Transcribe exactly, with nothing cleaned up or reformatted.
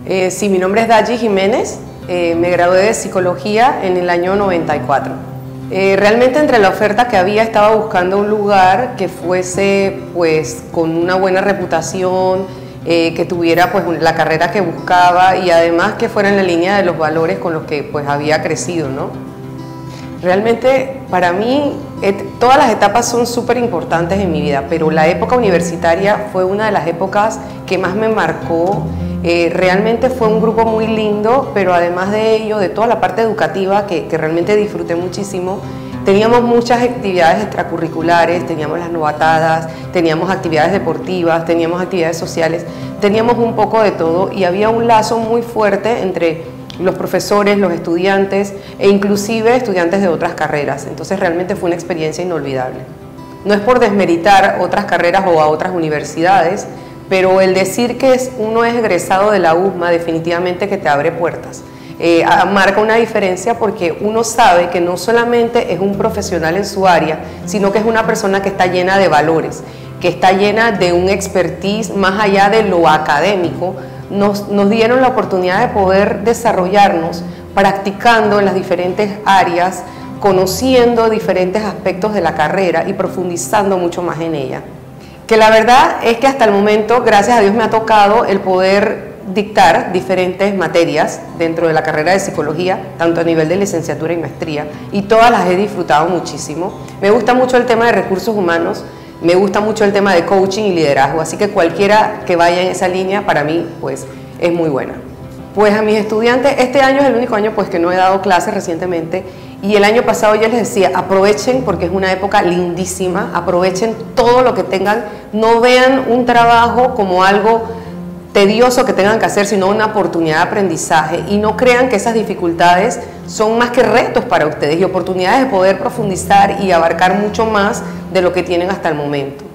Eh, sí, mi nombre es Dayi Jiménez, eh, me gradué de Psicología en el año noventa y cuatro. Eh, realmente entre la oferta que había estaba buscando un lugar que fuese pues con una buena reputación, eh, que tuviera pues la carrera que buscaba y además que fuera en la línea de los valores con los que pues había crecido, ¿no? Realmente para mí et, todas las etapas son súper importantes en mi vida, pero la época universitaria fue una de las épocas que más me marcó. Eh, realmente fue un grupo muy lindo, pero además de ello, de toda la parte educativa que, que realmente disfruté muchísimo, teníamos muchas actividades extracurriculares, teníamos las novatadas, teníamos actividades deportivas, teníamos actividades sociales, teníamos un poco de todo y había un lazo muy fuerte entre los profesores, los estudiantes e inclusive estudiantes de otras carreras. Entonces realmente fue una experiencia inolvidable. No es por desmeritar otras carreras o a otras universidades, pero el decir que es, uno es egresado de la U S M A definitivamente que te abre puertas. Eh, marca una diferencia porque uno sabe que no solamente es un profesional en su área, sino que es una persona que está llena de valores, que está llena de un expertise más allá de lo académico. Nos, nos dieron la oportunidad de poder desarrollarnos practicando en las diferentes áreas, conociendo diferentes aspectos de la carrera y profundizando mucho más en ella. Que la verdad es que hasta el momento, gracias a Dios, me ha tocado el poder dictar diferentes materias dentro de la carrera de psicología, tanto a nivel de licenciatura y maestría, y todas las he disfrutado muchísimo. Me gusta mucho el tema de recursos humanos, me gusta mucho el tema de coaching y liderazgo, así que cualquiera que vaya en esa línea para mí pues es muy buena. Pues a mis estudiantes, este año es el único año pues que no he dado clases recientemente y el año pasado ya les decía, aprovechen porque es una época lindísima, aprovechen todo lo que tengan, no vean un trabajo como algo tedioso que tengan que hacer, sino una oportunidad de aprendizaje y no crean que esas dificultades son más que retos para ustedes y oportunidades de poder profundizar y abarcar mucho más de lo que tienen hasta el momento.